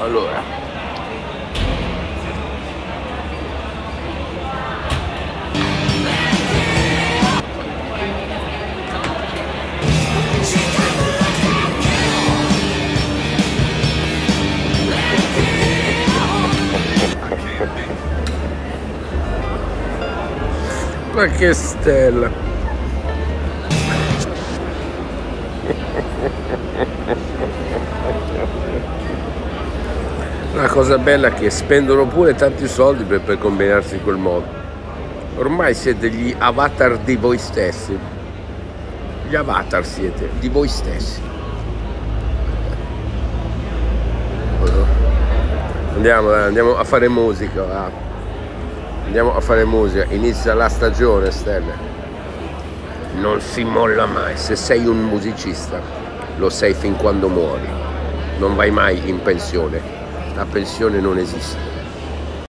Allora, ma che stella! La cosa bella è che spendono pure tanti soldi per combinarsi in quel modo. Ormai siete gli avatar di voi stessi. Gli avatar siete di voi stessi. Andiamo a fare musica, va. Andiamo a fare musica, inizia la stagione, stelle. Non si molla mai, se sei un musicista lo sei fin quando muori, non vai mai in pensione, la pensione non esiste.